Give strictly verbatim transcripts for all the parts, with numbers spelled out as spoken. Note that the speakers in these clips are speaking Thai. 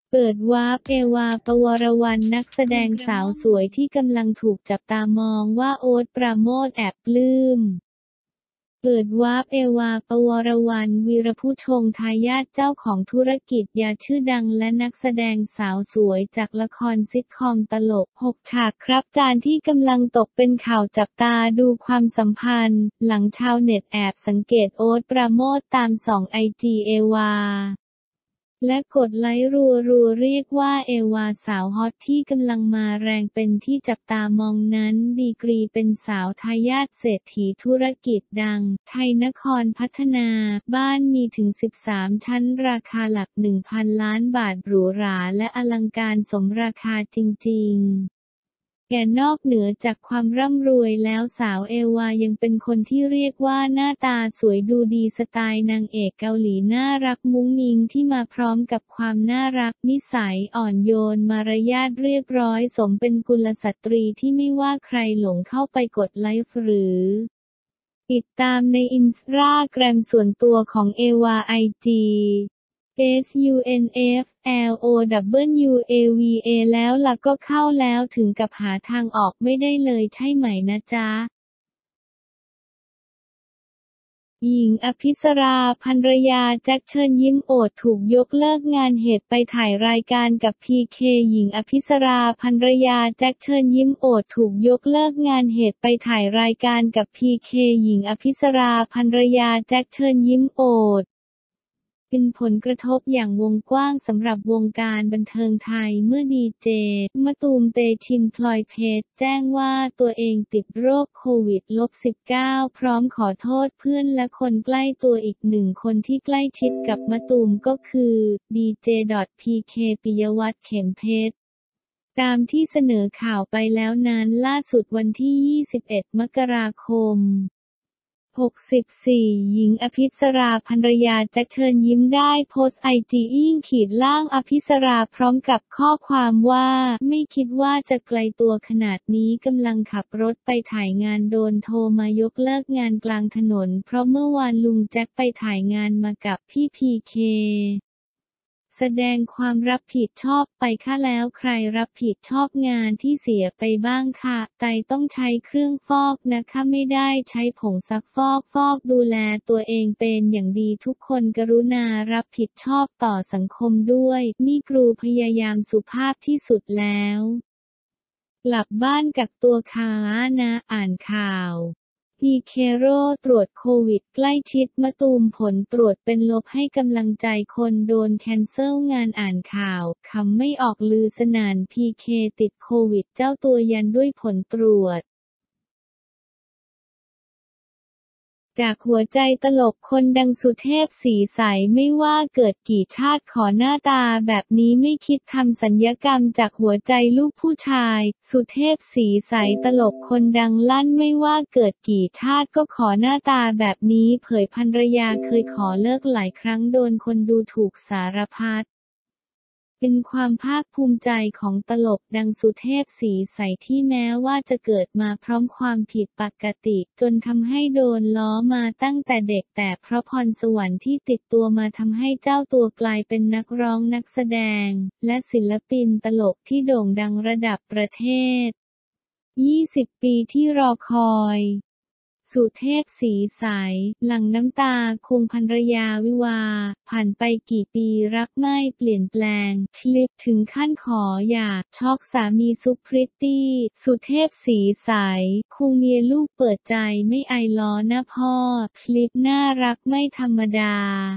เปิดวาร์ป เอวา ปวรวรรณ นักแสดงสาวสวยที่กำลังถูกจับตามองว่าโอ๊ต ปราโมช แอบปลื้ม เปิดวาร์ป เอวา ปวรวรรณ วีรผู้ชงทายาทเจ้าของธุรกิจยาชื่อดังและนักแสดงสาวสวยจากละครซิทคอมตลก หก ฉากครับจานที่กำลังตกเป็นข่าวจับตาดูความสัมพันธ์ หลังชาวเน็ตแอบสังเกตโอ๊ต ปราโมชตามส่องไอจีเอวา และกดไลค์รัวๆเรียกว่าเอวาสาวฮอตที่กำลังมาแรงเป็นที่จับตามองนั้นดีกรีเป็นสาวทายาทเศรษฐีธุรกิจดัง ไทยนครพัฒนา บ้านมีถึง สิบสาม ชั้นราคาหลัก หนึ่งพัน ล้านบาทหรูหราและอลังการสมราคาจริงๆ แก่นอกเหนือจากความร่ำรวยแล้วสาวเอวายังเป็นคนที่เรียกว่าหน้าตาสวยดูดีสไตล์นางเอกเกาหลีน่ารักมุ้งมิ้งที่มาพร้อมกับความน่ารักนิสัยอ่อนโยนมารยาทเรียบร้อยสมเป็นกุลสตรีที่ไม่ว่าใครหลงเข้าไปกดไลค์หรือติดตามในอินสตาแกรมส่วนตัวของเอวาไอจี เอส ยู เอ็น เอฟ แอล โอ ดับเบิลยู เอ วี เอ แล้วล่ะก็เข้าแล้วถึงกับหาทางออกไม่ได้เลยใช่ไหมนะจ๊ะ หญิงอภิสราภรรยาแจ็คเชิญยิ้มโอดถูกยกเลิกงานเหตุไปถ่ายรายการกับพีเคหญิงอภิสราภรรยาแจ็คเชิญยิ้มโอดถูกยกเลิกงานเหตุไปถ่ายรายการกับพีเคหญิงอภิสราภรรยาแจ็คเชิญยิ้มโอดเป็นผลกระทบอย่างวงกว้างสำหรับวงการบันเทิงไทยเมื่อดีเจ มะตูมเตชินพลอยเพชรแจ้งว่าตัวเองติดโรคโควิด สิบเก้า พร้อมขอโทษเพื่อนและคนใกล้ตัวอีกหนึ่งคนที่ใกล้ชิดกับมะตูมก็คือดีเจ พีเค ปิยวัฒน์เข็มเพชรตามที่เสนอข่าวไปแล้วนั้นล่าสุดวันที่ ยี่สิบเอ็ด มกราคมหกสิบสี่ หญิงอภิสราภรรยาแจ็คเชิญยิ้มได้โพสต์ไอจีอิ้งขีดล่างอภิสราพร้อมกับข้อความว่าไม่คิดว่าจะไกลตัวขนาดนี้กำลังขับรถไปถ่ายงานโดนโทรมายกเลิกงานกลางถนนเพราะเมื่อวานลุงแจ็คไปถ่ายงานมากับพี่พีเคแสดงความรับผิดชอบไปค่ะแล้วใครรับผิดชอบงานที่เสียไปบ้างค่ะไตต้องใช้เครื่องฟอกนะคะไม่ได้ใช้ผงซักฟอกฟอกดูแลตัวเองเป็นอย่างดีทุกคนกรุณารับผิดชอบต่อสังคมด้วยนี่ครูพยายามสุภาพที่สุดแล้วกลับบ้านกักตัวค่ะนะอ่านข่าวพีเคโร่ตรวจโควิดใกล้ชิดมะตูมผลตรวจเป็นลบให้กำลังใจคนโดนแคนเซิลงานอ่านข่าวคำไม่ออกลือสนานพีเคติดโควิดเจ้าตัวยันด้วยผลตรวจจากหัวใจตลกคนดังสุเทพสีใสไม่ว่าเกิดกี่ชาติขอหน้าตาแบบนี้ไม่คิดทำศัลยกรรมจากหัวใจลูกผู้ชายสุเทพสีใสตลกคนดังลั่นไม่ว่าเกิดกี่ชาติก็ขอหน้าตาแบบนี้เผยภรรยาเคยขอเลิกหลายครั้งโดนคนดูถูกสารพัดเป็นความภาคภูมิใจของตลกดังสุเทพสีใสที่แม้ว่าจะเกิดมาพร้อมความผิดปกติจนทำให้โดนล้อมาตั้งแต่เด็กแต่เพราะพรสวรรค์ที่ติดตัวมาทำให้เจ้าตัวกลายเป็นนักร้องนักแสดงและศิลปินตลกที่โด่งดังระดับประเทศยี่สิบปีที่รอคอยสุเทพสีใสหลั่งน้ำตาควงภรรยาวิวาห์ผ่านไปกี่ปีรักไม่เปลี่ยนแปลงคลิปถึงขั้นขอหย่าช็อกสามีซุปพริตตี้สุเทพสีใสควงเมียลูกเปิดใจไม่ไอล้อหน้าพ่อคลิปน่ารักไม่ธรรมดา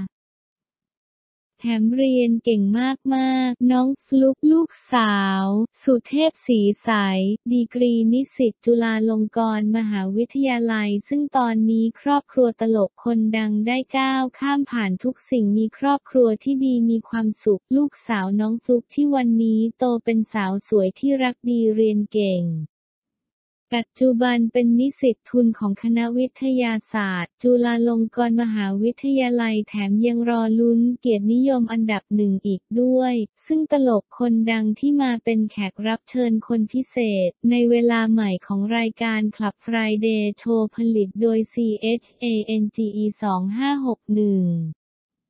แถมเรียนเก่งมากๆน้องฟลุ๊กลูกสาวสุเทพสีใสดีกรีนิสิตจุฬาลงกรณ์มหาวิทยาลัยซึ่งตอนนี้ครอบครัวตลกคนดังได้ก้าวข้ามผ่านทุกสิ่งมีครอบครัวที่ดีมีความสุขลูกสาวน้องฟลุ๊กที่วันนี้โตเป็นสาวสวยที่รักดีเรียนเก่งปัจจุบันเป็นนิสิตทุนของคณะวิทยาศาสตร์จุฬาลงกรณ์มหาวิทยาลัยแถมยังรอลุ้นเกียรตินิยมอันดับหนึ่งอีกด้วยซึ่งตลกคนดังที่มาเป็นแขกรับเชิญคนพิเศษในเวลาใหม่ของรายการ Club Friday Show ผลิตโดย ซี เอช เอ เอ็น จี อี สองห้าหกหนึ่ง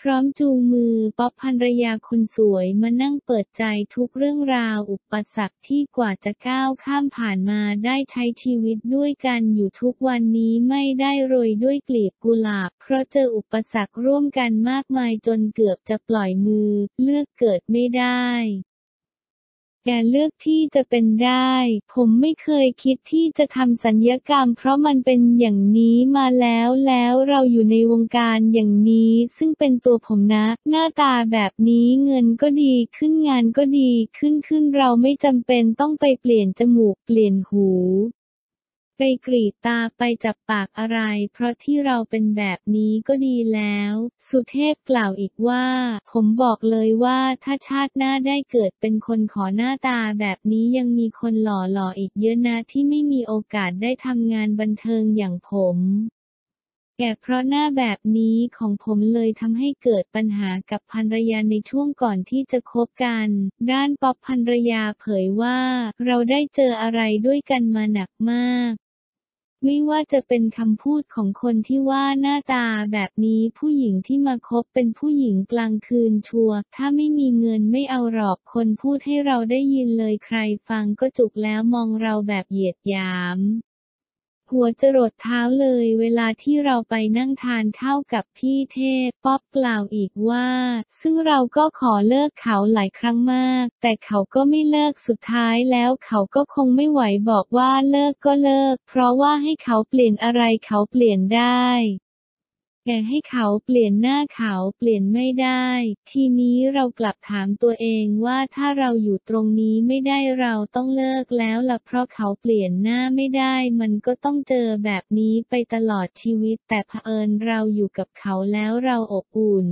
พร้อมจูงมือป๊อปภรรยาคนสวยมานั่งเปิดใจทุกเรื่องราวอุปสรรคที่กว่าจะก้าวข้ามผ่านมาได้ใช้ชีวิตด้วยกันอยู่ทุกวันนี้ไม่ได้โรยด้วยกลีบกุหลาบเพราะเจออุปสรรคร่วมกันมากมายจนเกือบจะปล่อยมือเลือกเกิดไม่ได้แกเลือกที่จะเป็นได้ผมไม่เคยคิดที่จะทำศัลยกรรมเพราะมันเป็นอย่างนี้มาแล้วแล้วเราอยู่ในวงการอย่างนี้ซึ่งเป็นตัวผมนะหน้าตาแบบนี้เงินก็ดีขึ้นงานก็ดีขึ้นขึ้นเราไม่จำเป็นต้องไปเปลี่ยนจมูกเปลี่ยนหูไปกรีดตาไปจับปากอะไรเพราะที่เราเป็นแบบนี้ก็ดีแล้วสุเทพกล่าวอีกว่าผมบอกเลยว่าถ้าชาติหน้าได้เกิดเป็นคนขอหน้าตาแบบนี้ยังมีคนหล่อๆอีกเยอะนะที่ไม่มีโอกาสได้ทำงานบันเทิงอย่างผมแก่เพราะหน้าแบบนี้ของผมเลยทำให้เกิดปัญหากับภรรยาในช่วงก่อนที่จะคบกันด้านป๊อปภรรยาเผยว่าเราได้เจออะไรด้วยกันมาหนักมากไม่ว่าจะเป็นคำพูดของคนที่ว่าหน้าตาแบบนี้ผู้หญิงที่มาคบเป็นผู้หญิงกลางคืนชัวร์ถ้าไม่มีเงินไม่เอาหรอกคนพูดให้เราได้ยินเลยใครฟังก็จุกแล้วมองเราแบบเหยียดหยามหัวจรดเท้าเลยเวลาที่เราไปนั่งทานข้าวกับพี่เทพป๊อปกล่าวอีกว่าซึ่งเราก็ขอเลิกเขาหลายครั้งมากแต่เขาก็ไม่เลิกสุดท้ายแล้วเขาก็คงไม่ไหวบอกว่าเลิกก็เลิกเพราะว่าให้เขาเปลี่ยนอะไรเขาเปลี่ยนได้แต่ให้เขาเปลี่ยนหน้าเขาเปลี่ยนไม่ได้ทีนี้เรากลับถามตัวเองว่าถ้าเราอยู่ตรงนี้ไม่ได้เราต้องเลิกแล้วล่ะเพราะเขาเปลี่ยนหน้าไม่ได้มันก็ต้องเจอแบบนี้ไปตลอดชีวิตแต่เผอิญเราอยู่กับเขาแล้วเราอบอุ่น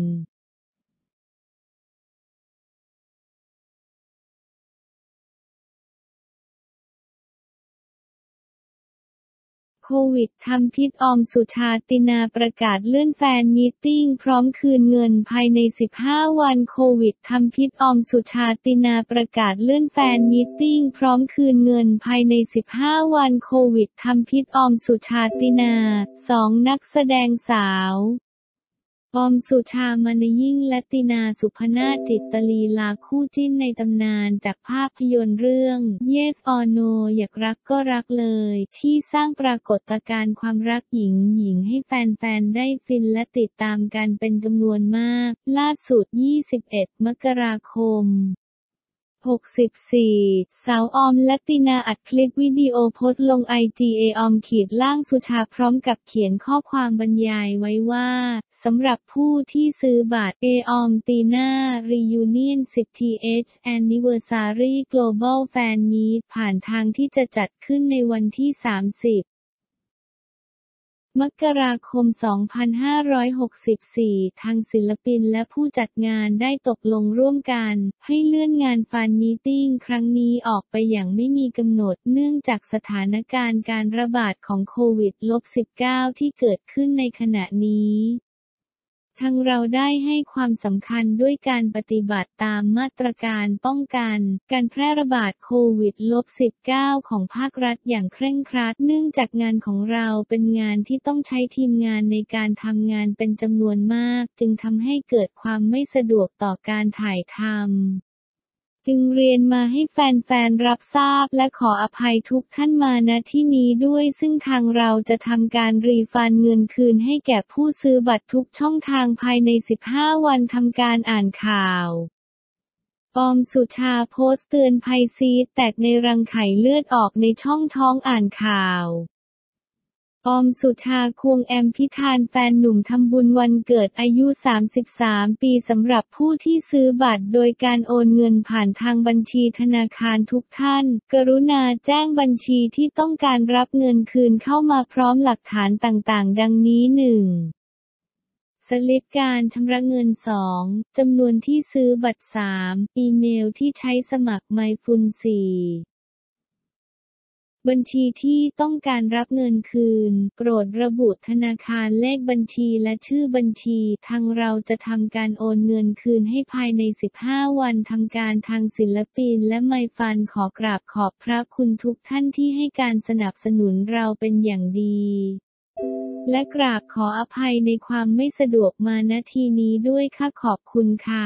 โควิดทำพิษออมสุชาตินาประกาศเลื่อนแฟนมีตติ้งพร้อมคืนเงินภายในสิบห้าวันโควิดทำพิษออมสุชาตินาประกาศเลื่อนแฟนมีตติ้งพร้อมคืนเงินภายในสิบห้าวันโควิดทำพิษออมสุชาตินาสองนักแสดงสาวออมสุชามนยิ่งและตินาสุพนาถจิตตลีลาคู่จิ้นในตำนานจากภาพยนตร์เรื่อง Yes or No อยากรักก็รักเลยที่สร้างปรากฏการณ์ความรักหญิงหญิงให้แฟนๆได้ฟินและติดตามกันเป็นจำนวนมากล่าสุดยี่สิบเอ็ดมกราคมหกสิบสี่สาวออมและตินาอัดคลิปวิดีโอโพสต์ลงไอจีเอออมขีดล่างสุชาพร้อมกับเขียนข้อความบรรยายไว้ว่าสำหรับผู้ที่ซื้อบัตรเอออมตีน่า Reunion สิบ ที เอช Anniversary Global Fan Meet ผ่านทางที่จะจัดขึ้นในวันที่สามสิบมกราคม สองพันห้าร้อยหกสิบสี่ ทางศิลปินและผู้จัดงานได้ตกลงร่วมกันให้เลื่อนงานแฟนมีตติ้งครั้งนี้ออกไปอย่างไม่มีกำหนดเนื่องจากสถานการณ์การระบาดของโควิด สิบเก้า ที่เกิดขึ้นในขณะนี้ทางเราได้ให้ความสำคัญด้วยการปฏิบัติตามมาตรการป้องกันการแพร่ระบาดโควิด สิบเก้า ของภาครัฐอย่างเคร่งครัดเนื่องจากงานของเราเป็นงานที่ต้องใช้ทีมงานในการทำงานเป็นจำนวนมากจึงทำให้เกิดความไม่สะดวกต่อการถ่ายทำจึงเรียนมาให้แฟนๆรับทราบและขออภัยทุกท่านมาณที่นี้ด้วยซึ่งทางเราจะทำการรีฟันเงินคืนให้แก่ผู้ซื้อบัตรทุกช่องทางภายในสิบห้าวันทำการอ่านข่าวออมสุชาโพสต์เตือนภัยซีสแตกในรังไข่เลือดออกในช่องท้องอ่านข่าวออมสุชาควงแอมพิธานแฟนหนุ่มทำบุญวันเกิดอายุสามสิบสามปีสำหรับผู้ที่ซื้อบัตรโดยการโอนเงินผ่านทางบัญชีธนาคารทุกท่านกรุณาแจ้งบัญชีที่ต้องการรับเงินคืนเข้ามาพร้อมหลักฐานต่างๆดังนี้ หนึ่ง สลิปการชำระเงิน สอง จำนวนที่ซื้อบัตร สาม อีเมลที่ใช้สมัครไมฟุน สี่ บัญชีที่ต้องการรับเงินคืนโปรดระบุธนาคารเลขบัญชีและชื่อบัญชีทางเราจะทำการโอนเงินคืนให้ภายในสิบห้าวันทำการทางศิลปินและไมฟันขอกราบขอบพระคุณทุกท่านที่ให้การสนับสนุนเราเป็นอย่างดีและกราบขออภัยในความไม่สะดวกมาณทีนี้ด้วยค่ะขอบคุณค่ะ